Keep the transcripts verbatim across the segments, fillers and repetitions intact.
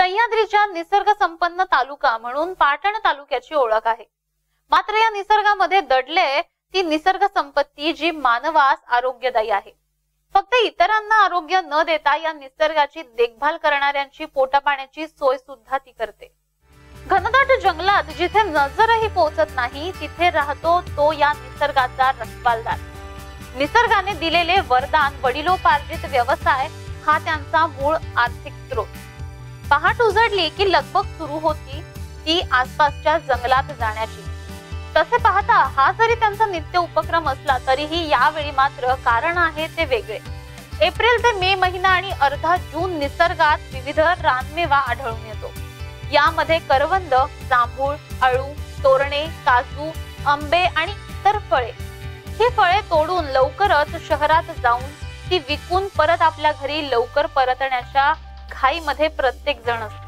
सह्याद्रीच्या निसर्ग संपन्न तालुका म्हणून पाटण तालुक्याची ओळख आहे। मात्र या निसर्गामध्ये दडले ती निसर्ग संपत्ती जी मानवास आरोग्यदायी आहे। फक्त इतरांना आरोग्य न देता या निसर्गाची देखभाल करणाऱ्यांची पोटापाण्याची सोय सुद्धा ती करते। घनदाट जंगलात जिथे नजरही पोहोचत नाही तिथे राहतो तो या निसर्गाचा रखवालदार। निसर्गाने दिलेले वरदान वडिलोपार्जित व्यवसाय हा त्यांचा मूळ आर्थिक स्रोत। पहाट उजडली की लगबग सुरू होती ती आसपासच्या जंगलात जाण्याची। तसे पाहता हा जरी त्यांचा नित्य उपक्रम असला तरीही यावेळी मात्र कारण आहे ते वेगळे। एप्रिल ते मे महिना आणि अर्धा जून निसर्गात विविध रानमेवा आढळून येतो। यामध्ये करवंद, जांभूळ, अळू, तोरणे, काजू, आंबे आणि इतर फळे। ही फळे तोडून लवकरच शहरात जाऊन ती विकून परत आपल्या घरी लवकर परतण्याच्या घाईमध्ये प्रत्येक जण असतो।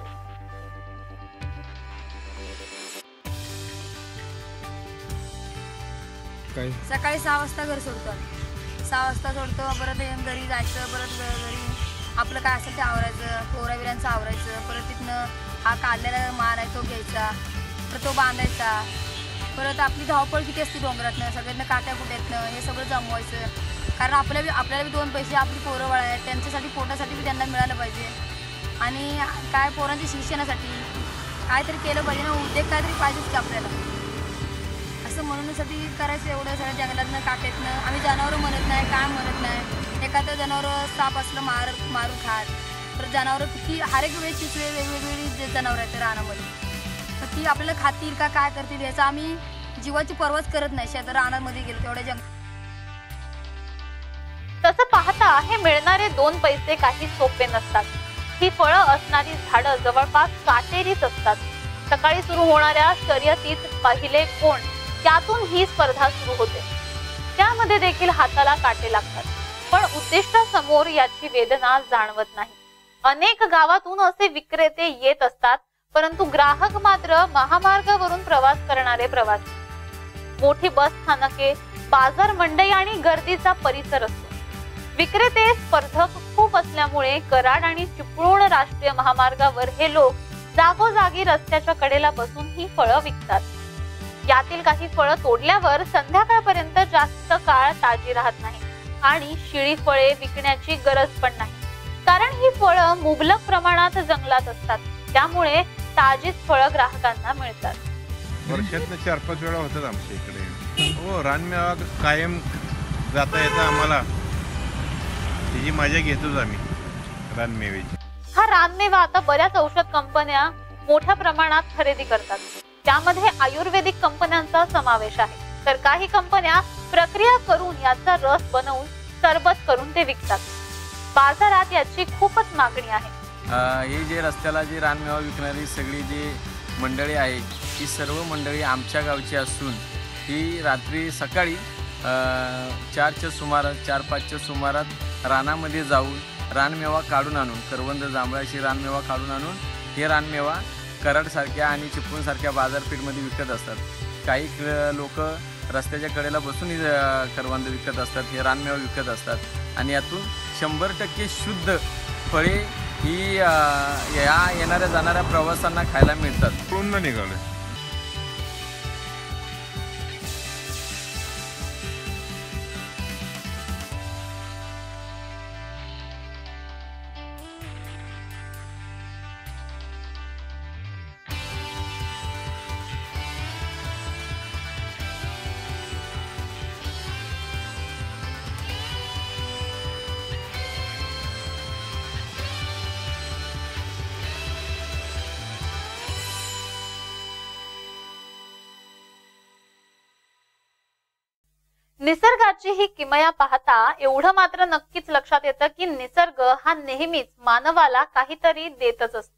सकाळी सहा वाजता घर सोडतो, सहा वाजता सोडतो, परत घरी जायचं, परत घरी आपलं काय असेल ते आवरायचं, पोराविरांचं आवरायचं, परत तिथनं हा काढलेला माल आहे तो घ्यायचा, परत तो बांधायचा, परत आपली धावपळ किती असते डोंगरातनं, सगळ्यांना काट्या कुट्यातनं हे सगळं जमवायचं। कारण आपल्या आपल्याला बी दोन पैसे आपली पोरं बाळ आहेत त्यांच्यासाठी पोटासाठी बी त्यांना मिळालं पाहिजे आणि काय पोरांच्या शिक्षणासाठी काहीतरी केलं पाहिजे ना, उद्योग काहीतरी पाहिजेच की आपल्याला। असं म्हणूनसाठी करायचं एवढं सगळं जंगलातनं काट्यातनं। आम्ही जनावरं म्हणत नाही, काय म्हणत नाही, एखादं जनावरं साप असलं मार मारून खात, तर जनावरं किती हर एक वेळी चिचवे वेगवेगळी जनावरं आहेत रानामध्ये, तर ती आपल्याला खातील का काय करतील याचा आम्ही जीवाची पर्वाच करत नाही। शेत रानामध्ये गेलो तेवढ्या जंग तसं पाहता हे मिळणारे दोन पैसे काही सोपे नसतात। ही फळं असणारी झाडं जवळपास काटेरीच असतात। सकाळी सुरू होणाऱ्या शर्यतीत पहिले कोण त्यातून ही स्पर्धा सुरू होते। त्यामध्ये देखील हाताला काटे लागतात, पण उद्दिष्टासमोर याची वेदना जाणवत नाही। अनेक गावातून असे विक्रेते येत असतात, परंतु ग्राहक मात्र महामार्गावरून प्रवास करणारे प्रवासी। मोठी बस स्थानके, बाजार मंडई आणि गर्दीचा परिसर असतो। विक्रेते स्पर्धक खूप असल्यामुळे कराड आणि चिपळूण राष्ट्रीय महामार्गावर हे लोक जागोजागी रस्त्याच्या कडेला बसून ही फळं विकतात। यातील काही फळं तोडल्यावर संध्याकाळपर्यंत जास्त काळ ताजी राहत नाही आणि शिळी फळे विकण्याची गरज पण नाही, कारण ही फळं मुबलक प्रमाणात जंगलात असतात। त्यामुळे ताजीच फळं ग्राहकांना मिळतात। वर्षातनं चार पाच वेळा होतात आमच्या इकडे। हो, रानमेवा कायम जाता येतं आम्हाला, त्याची मजा घेतोच आम्ही रानमेवेची। हा रानमेवा आता बऱ्याच औषध कंपन्या मोठ्या प्रमाणात खरेदी करतात। त्यामध्ये आयुर्वेदिक कंपन्यांचा समावेश आहे, तर काही कंपन्या प्रक्रिया करून याचा रस बनवून सरबत करून ते विकतात। बाजारात याची खूपच मागणी आहे। हे जे रस्त्याला जे रानमेवा विकणारी सगळी जी मंडळी आहे ही सर्व मंडळी आमच्या गावची असून ही रात्री सकाळी चारच्या सुमारास चार पाचच्या सुमारात रानामध्ये जाऊन रानमेवा काढून आणून करवंद जांभळाची रानमेवा काढून आणून हे रानमेवा कराडसारख्या आणि चिपळूणसारख्या बाजारपेठमध्ये विकत असतात। काही लोक रस्त्याच्या कडेला बसून करवंद विकत असतात, हे रानमेवा विकत असतात आणि यातून शंभर टक्के शुद्ध फळे ही या येणाऱ्या जाणाऱ्या प्रवासांना खायला मिळतात। पूर्ण निघाले निसर्गाची ही किमया पाहता एवढं मात्र नक्कीच लक्षात येतं की निसर्ग हा नेहमीच मानवाला काहीतरी देतच असतो।